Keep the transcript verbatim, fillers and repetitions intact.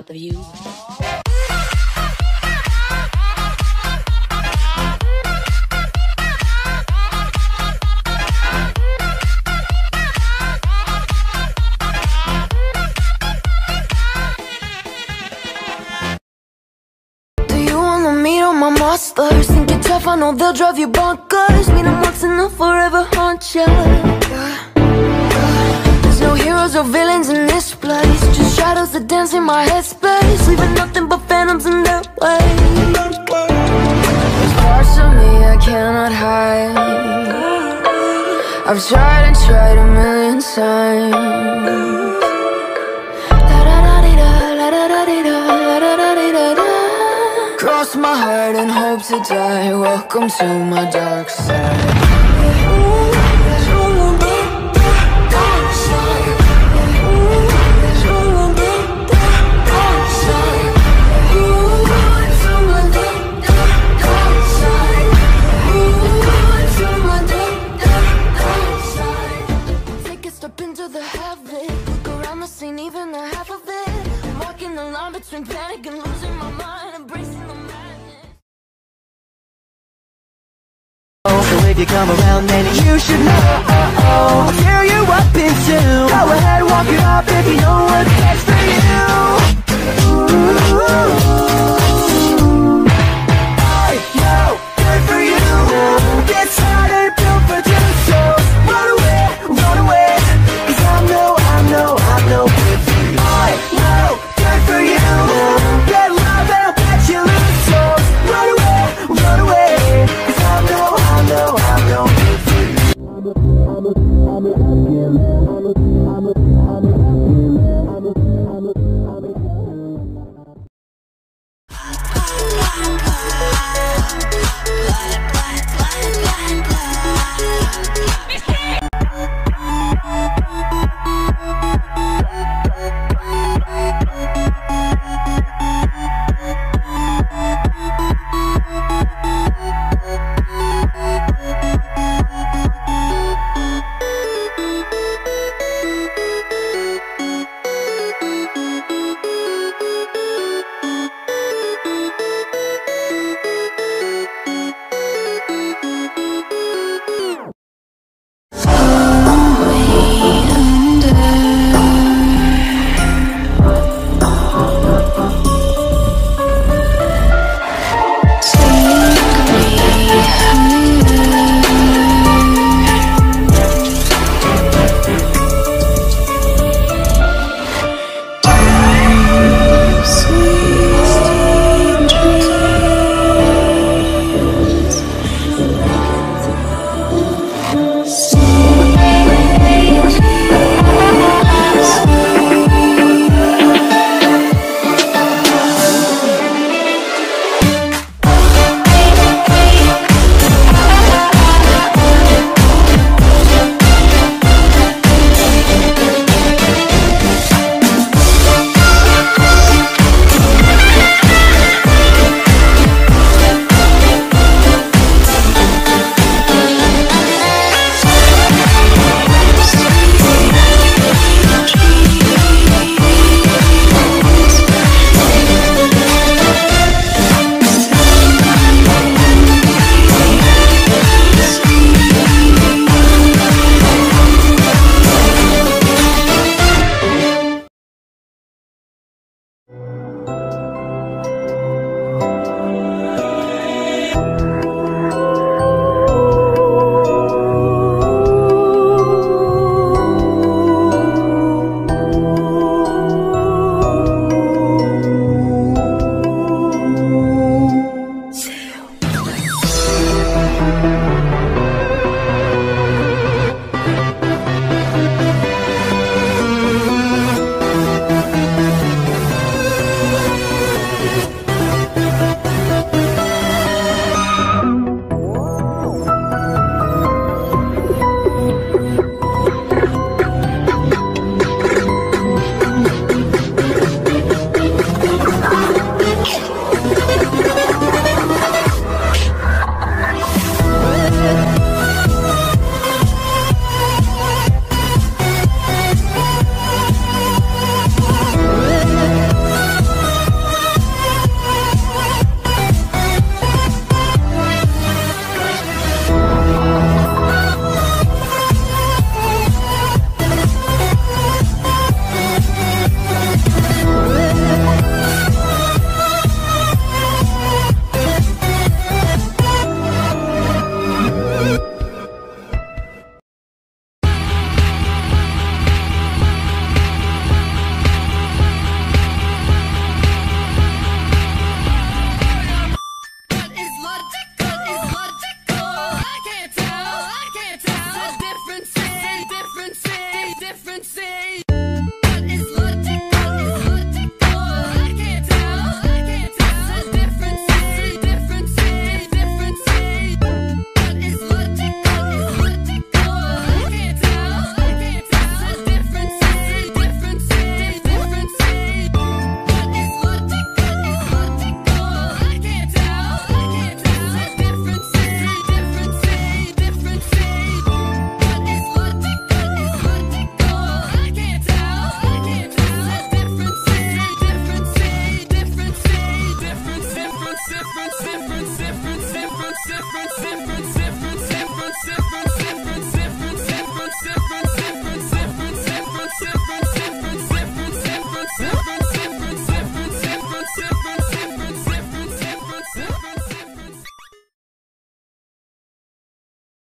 about the view. My monsters think you're tough, I know they'll drive you bonkers. Meet them once and they'll forever haunt you. There's no heroes or villains in this place, just shadows that dance in my headspace, leaving nothing but phantoms in their way. There's parts of me I cannot hide. I've tried and tried a million times. Cross my heart and hope to die. Welcome to my dark side. Take a step into the heaven. Look around the scene, even the half of it. I'm walking the line between panic and losing my mind, embracing the madness. So if you come around, then you should know I'll tear you up